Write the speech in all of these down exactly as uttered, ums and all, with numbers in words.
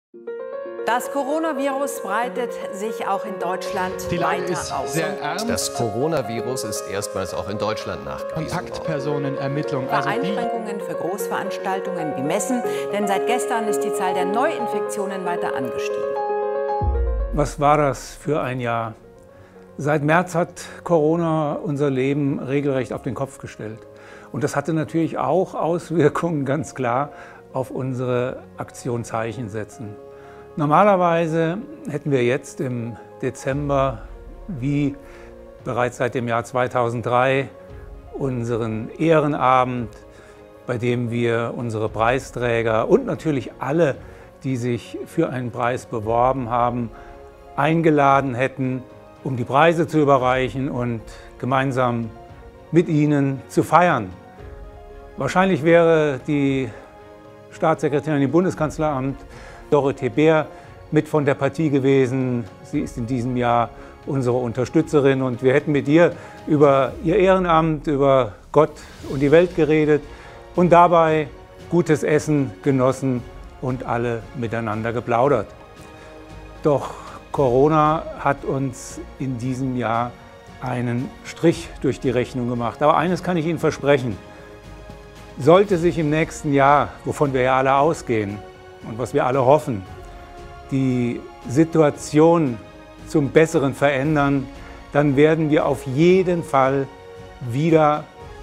Das Coronavirus breitet sich auch in Deutschland Die Lage weiter ist aus. sehr ernst. Das Coronavirus ist erstmals auch in Deutschland nachgewiesen worden. Kontaktpersonenermittlung. Also die Einschränkungen für Großveranstaltungen wie Messen, denn seit gestern ist die Zahl der Neuinfektionen weiter angestiegen. Was war das für ein Jahr? Seit März hat Corona unser Leben regelrecht auf den Kopf gestellt. Und das hatte natürlich auch Auswirkungen, ganz klar, auf unsere Aktion Zeichen setzen. Normalerweise hätten wir jetzt im Dezember, wie bereits seit dem Jahr zweitausenddrei, unseren Ehrenabend, bei dem wir unsere Preisträger und natürlich alle, die sich für einen Preis beworben haben, eingeladen hätten, um die Preise zu überreichen und gemeinsam mit ihnen zu feiern. Wahrscheinlich wäre die Staatssekretärin im Bundeskanzleramt, Dorothee Bär, mit von der Partie gewesen. Sie ist in diesem Jahr unsere Unterstützerin und wir hätten mit ihr über ihr Ehrenamt, über Gott und die Welt geredet und dabei gutes Essen genossen und alle miteinander geplaudert. Doch Corona hat uns in diesem Jahr einen Strich durch die Rechnung gemacht. Aber eines kann ich Ihnen versprechen: Sollte sich im nächsten Jahr, wovon wir ja alle ausgehen und was wir alle hoffen, die Situation zum Besseren verändern, dann werden wir auf jeden Fall wieder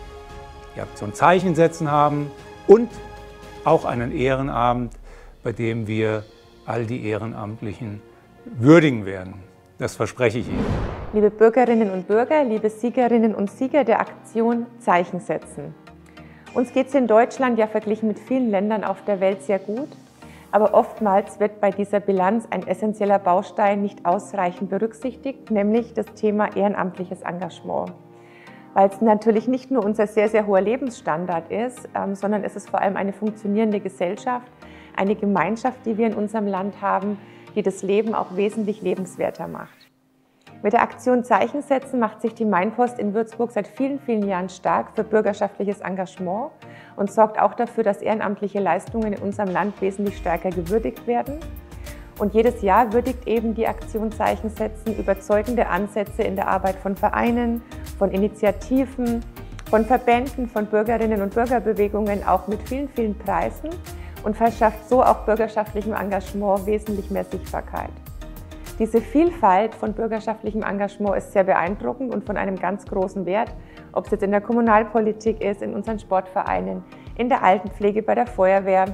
die Aktion Zeichen setzen haben und auch einen Ehrenabend, bei dem wir all die Ehrenamtlichen würdigen werden. Das verspreche ich Ihnen. Liebe Bürgerinnen und Bürger, liebe Siegerinnen und Sieger der Aktion Zeichen setzen. Uns geht es in Deutschland ja verglichen mit vielen Ländern auf der Welt sehr gut, aber oftmals wird bei dieser Bilanz ein essentieller Baustein nicht ausreichend berücksichtigt, nämlich das Thema ehrenamtliches Engagement. Weil es natürlich nicht nur unser sehr, sehr hoher Lebensstandard ist, ähm, sondern es ist vor allem eine funktionierende Gesellschaft, eine Gemeinschaft, die wir in unserem Land haben, die das Leben auch wesentlich lebenswerter macht. Mit der Aktion Zeichen setzen macht sich die Mainpost in Würzburg seit vielen, vielen Jahren stark für bürgerschaftliches Engagement und sorgt auch dafür, dass ehrenamtliche Leistungen in unserem Land wesentlich stärker gewürdigt werden. Und jedes Jahr würdigt eben die Aktion Zeichen setzen überzeugende Ansätze in der Arbeit von Vereinen, von Initiativen, von Verbänden, von Bürgerinnen und Bürgerbewegungen, auch mit vielen, vielen Preisen und verschafft so auch bürgerschaftlichem Engagement wesentlich mehr Sichtbarkeit. Diese Vielfalt von bürgerschaftlichem Engagement ist sehr beeindruckend und von einem ganz großen Wert, ob es jetzt in der Kommunalpolitik ist, in unseren Sportvereinen, in der Altenpflege, bei der Feuerwehr,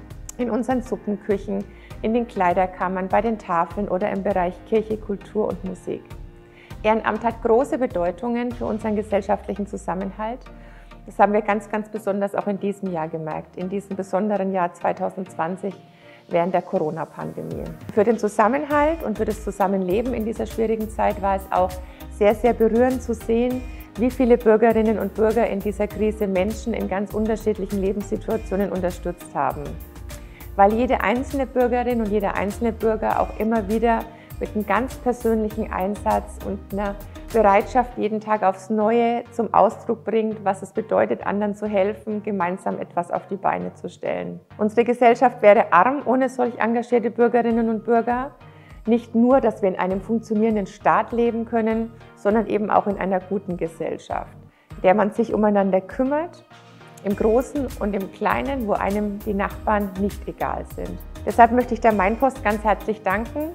in unseren Suppenküchen, in den Kleiderkammern, bei den Tafeln oder im Bereich Kirche, Kultur und Musik. Ehrenamt hat große Bedeutungen für unseren gesellschaftlichen Zusammenhalt. Das haben wir ganz, ganz besonders auch in diesem Jahr gemerkt, in diesem besonderen Jahr zweitausendzwanzig während der Corona-Pandemie. Für den Zusammenhalt und für das Zusammenleben in dieser schwierigen Zeit war es auch sehr, sehr berührend zu sehen, wie viele Bürgerinnen und Bürger in dieser Krise Menschen in ganz unterschiedlichen Lebenssituationen unterstützt haben. Weil jede einzelne Bürgerin und jeder einzelne Bürger auch immer wieder mit einem ganz persönlichen Einsatz und einer Bereitschaft jeden Tag aufs Neue zum Ausdruck bringt, was es bedeutet, anderen zu helfen, gemeinsam etwas auf die Beine zu stellen. Unsere Gesellschaft wäre arm ohne solch engagierte Bürgerinnen und Bürger. Nicht nur, dass wir in einem funktionierenden Staat leben können, sondern eben auch in einer guten Gesellschaft, in der man sich umeinander kümmert, im Großen und im Kleinen, wo einem die Nachbarn nicht egal sind. Deshalb möchte ich der Mainpost ganz herzlich danken.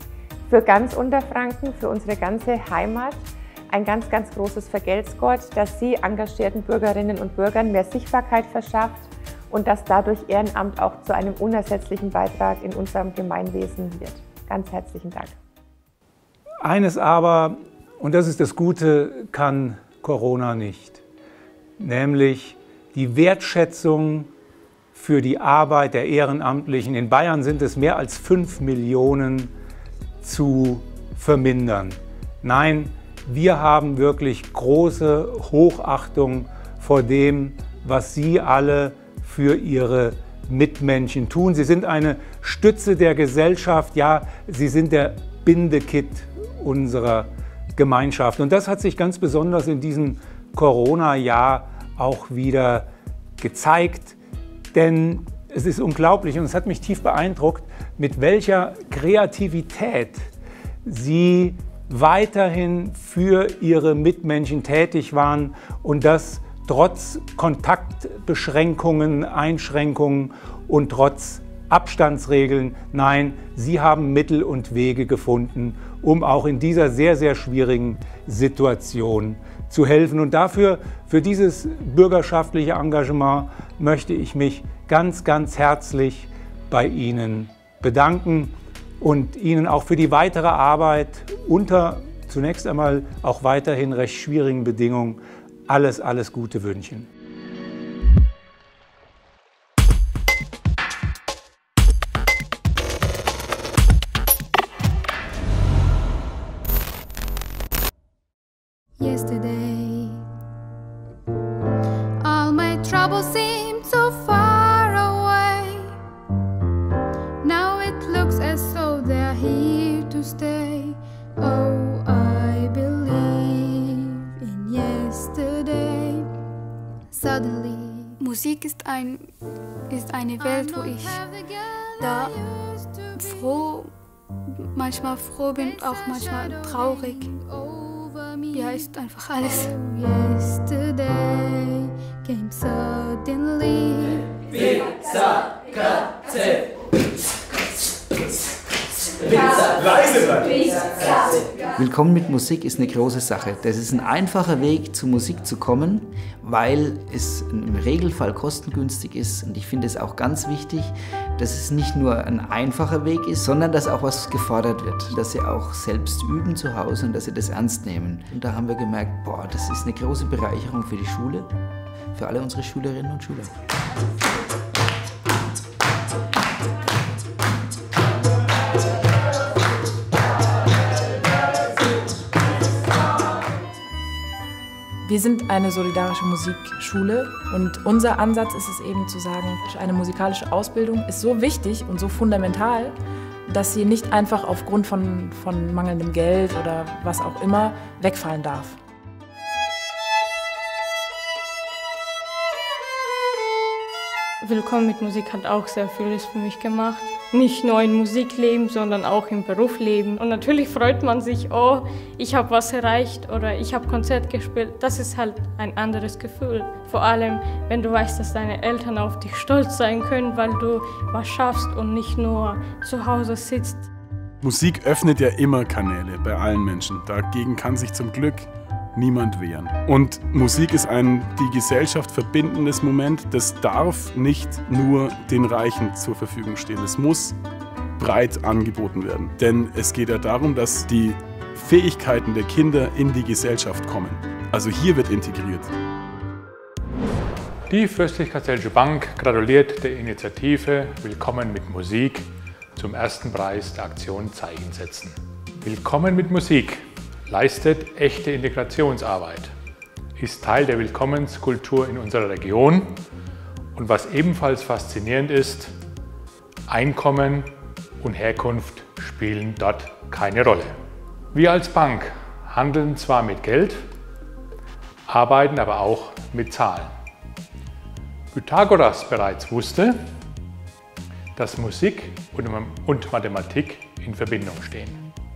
Für ganz Unterfranken, für unsere ganze Heimat, ein ganz, ganz großes Vergelt's Gott, dass Sie engagierten Bürgerinnen und Bürgern mehr Sichtbarkeit verschafft und dass dadurch Ehrenamt auch zu einem unersetzlichen Beitrag in unserem Gemeinwesen wird. Ganz herzlichen Dank. Eines aber, und das ist das Gute, kann Corona nicht, nämlich die Wertschätzung für die Arbeit der Ehrenamtlichen. In Bayern sind es mehr als fünf Millionen zu vermindern. Nein, wir haben wirklich große Hochachtung vor dem, was Sie alle für Ihre Mitmenschen tun. Sie sind eine Stütze der Gesellschaft, ja, Sie sind der Bindekitt unserer Gemeinschaft. Und das hat sich ganz besonders in diesem Corona-Jahr auch wieder gezeigt, denn es ist unglaublich und es hat mich tief beeindruckt, mit welcher Kreativität Sie weiterhin für Ihre Mitmenschen tätig waren und das trotz Kontaktbeschränkungen, Einschränkungen und trotz Abstandsregeln. Nein, Sie haben Mittel und Wege gefunden, um auch in dieser sehr, sehr schwierigen Situation zu helfen. Und dafür, für dieses bürgerschaftliche Engagement, möchte ich mich ganz, ganz herzlich bei Ihnen bedanken und Ihnen auch für die weitere Arbeit unter zunächst einmal auch weiterhin recht schwierigen Bedingungen alles, alles Gute wünschen. Yesterday, all my troubles seemed so far away. Now it looks as though they're here to stay. Oh, I believe in yesterday. Suddenly, Musik ist ein ist eine Welt, wo ich da froh, manchmal froh bin, auch manchmal traurig. Ja, ist einfach alles. Yesterday came suddenly. Pizza, Katze. Pizza, leise bleiben. Willkommen mit Musik ist eine große Sache. Das ist ein einfacher Weg, zu Musik zu kommen, weil es im Regelfall kostengünstig ist. Und ich finde es auch ganz wichtig, dass es nicht nur ein einfacher Weg ist, sondern dass auch was gefordert wird. Dass sie auch selbst üben zu Hause und dass sie das ernst nehmen. Und da haben wir gemerkt, boah, das ist eine große Bereicherung für die Schule, für alle unsere Schülerinnen und Schüler. Wir sind eine solidarische Musikschule und unser Ansatz ist es eben zu sagen, eine musikalische Ausbildung ist so wichtig und so fundamental, dass sie nicht einfach aufgrund von, von mangelndem Geld oder was auch immer wegfallen darf. Willkommen mit Musik hat auch sehr vieles für mich gemacht. Nicht nur im Musikleben, sondern auch im Berufsleben. Und natürlich freut man sich, oh, ich habe was erreicht oder ich habe Konzert gespielt. Das ist halt ein anderes Gefühl. Vor allem, wenn du weißt, dass deine Eltern auf dich stolz sein können, weil du was schaffst und nicht nur zu Hause sitzt. Musik öffnet ja immer Kanäle bei allen Menschen. Dagegen kann sich zum Glück niemand wehren. Und Musik ist ein die Gesellschaft verbindendes Moment. Das darf nicht nur den Reichen zur Verfügung stehen. Es muss breit angeboten werden. Denn es geht ja darum, dass die Fähigkeiten der Kinder in die Gesellschaft kommen. Also hier wird integriert. Die Fürstlich-Kastellsche Bank gratuliert der Initiative Willkommen mit Musik zum ersten Preis der Aktion Zeichen setzen. Willkommen mit Musik leistet echte Integrationsarbeit, ist Teil der Willkommenskultur in unserer Region und was ebenfalls faszinierend ist, Einkommen und Herkunft spielen dort keine Rolle. Wir als Bank handeln zwar mit Geld, arbeiten aber auch mit Zahlen. Pythagoras bereits wusste, dass Musik und Mathematik in Verbindung stehen.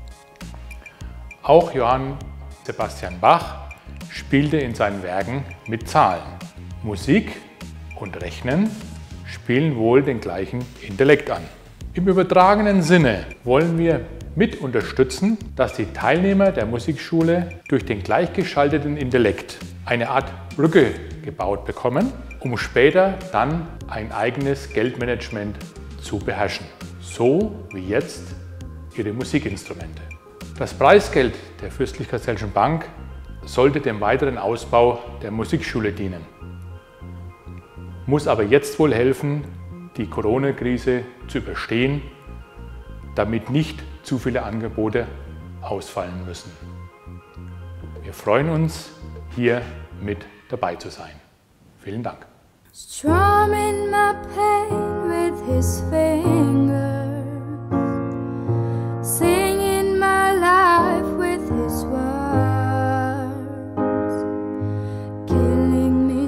Auch Johann Sebastian Bach spielte in seinen Werken mit Zahlen. Musik und Rechnen spielen wohl den gleichen Intellekt an. Im übertragenen Sinne wollen wir mit unterstützen, dass die Teilnehmer der Musikschule durch den gleichgeschalteten Intellekt eine Art Brücke gebaut bekommen, um später dann ein eigenes Geldmanagement zu beherrschen. So wie jetzt ihre Musikinstrumente. Das Preisgeld der Fürstlich-Kastellschen Bank sollte dem weiteren Ausbau der Musikschule dienen, muss aber jetzt wohl helfen, die Corona-Krise zu überstehen, damit nicht zu viele Angebote ausfallen müssen. Wir freuen uns, hier mit dabei zu sein. Vielen Dank. Strumming my pain with his fingers, singing my life with his words, killing me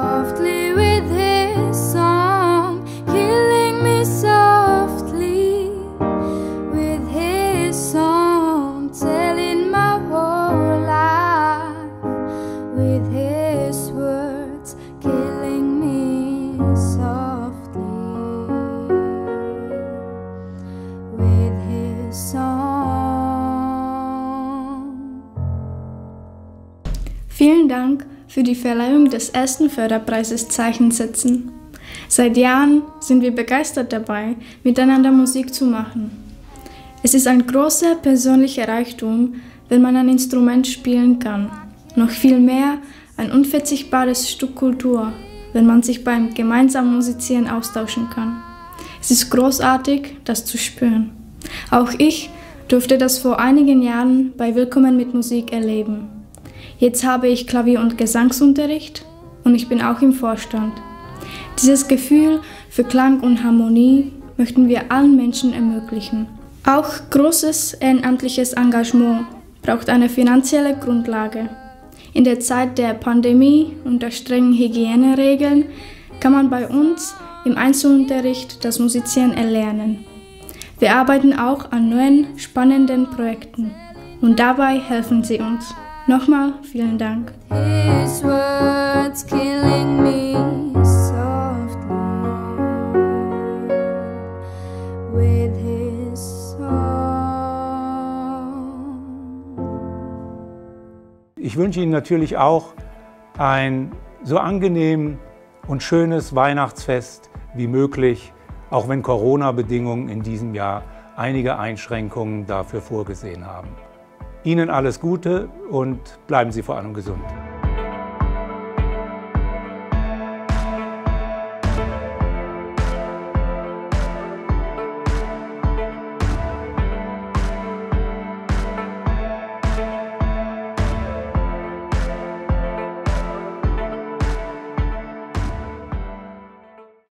softly with his song, killing me softly Dank für die Verleihung des ersten Förderpreises Zeichensetzen. Seit Jahren sind wir begeistert dabei, miteinander Musik zu machen. Es ist ein großer persönlicher Reichtum, wenn man ein Instrument spielen kann. Noch viel mehr ein unverzichtbares Stück Kultur, wenn man sich beim gemeinsamen Musizieren austauschen kann. Es ist großartig, das zu spüren. Auch ich durfte das vor einigen Jahren bei Willkommen mit Musik erleben. Jetzt habe ich Klavier- und Gesangsunterricht und ich bin auch im Vorstand. Dieses Gefühl für Klang und Harmonie möchten wir allen Menschen ermöglichen. Auch großes ehrenamtliches Engagement braucht eine finanzielle Grundlage. In der Zeit der Pandemie und der strengen Hygieneregeln kann man bei uns im Einzelunterricht das Musizieren erlernen. Wir arbeiten auch an neuen, spannenden Projekten und dabei helfen Sie uns. Nochmal vielen Dank. His words killing me softly with his song. Ich wünsche Ihnen natürlich auch ein so angenehm und schönes Weihnachtsfest wie möglich, auch wenn Corona-Bedingungen in diesem Jahr einige Einschränkungen dafür vorgesehen haben. Ihnen alles Gute und bleiben Sie vor allem gesund.